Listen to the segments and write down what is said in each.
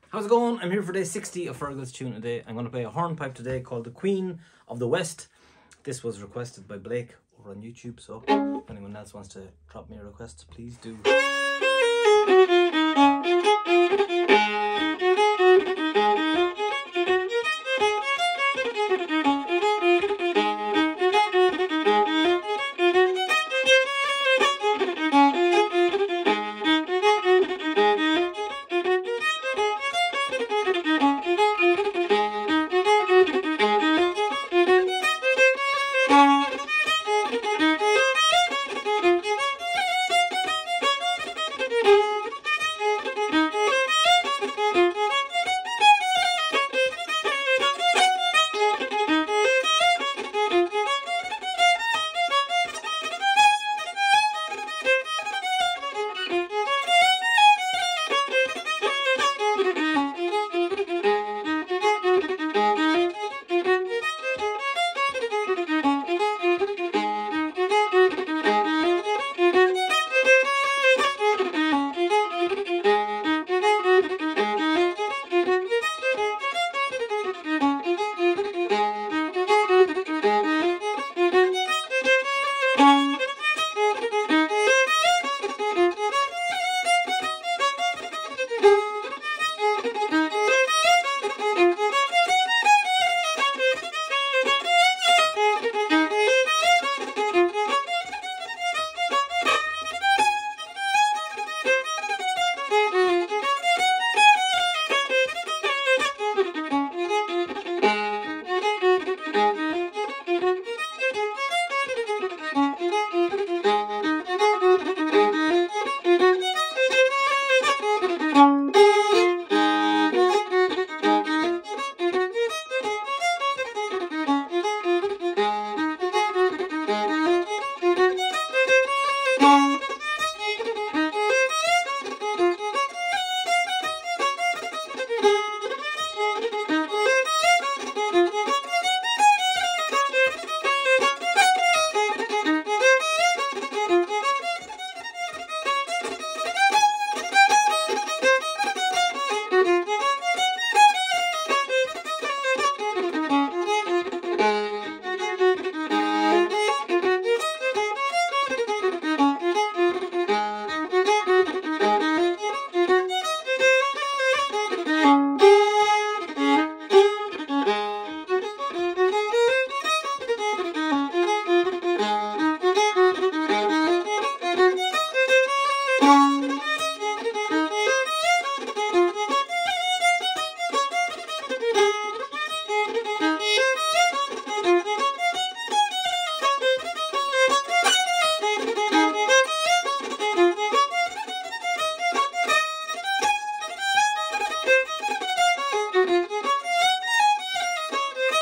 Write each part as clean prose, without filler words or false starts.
How's it going? I'm here for day 60 of Fergal's Tuneaday. I'm going to play a hornpipe today called the Queen of the West. This was requested by Blake over on YouTube, so if anyone else wants to drop me a request, please do.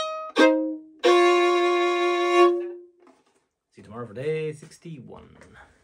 See you tomorrow for day 61.